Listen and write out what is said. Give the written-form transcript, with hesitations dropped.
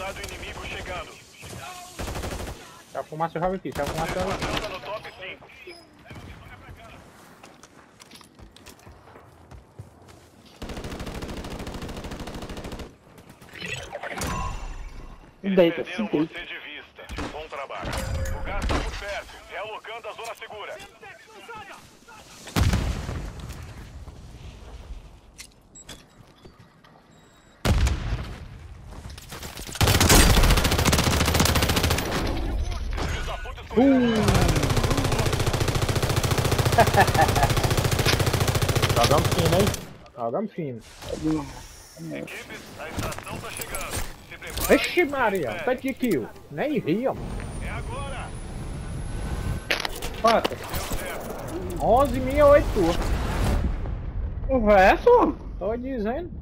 Soldado inimigo chegando. Se a fumaça joga aqui, se a fumaça joga aqui. Manda no top 5. Deita, se Perderam deita. você de vista. Bom trabalho. O gás está por perto. Realocando a zona segura. Filhos da puta escolheram. Jogamos fino, hein? Jogamos fino. Equipes, a extração está chegando. Se prepare. Vixe Maria, tá de kill. Nem riam. É agora. Quatro. Deu certo. 11 minha, 8 tua. O resto? Tô dizendo.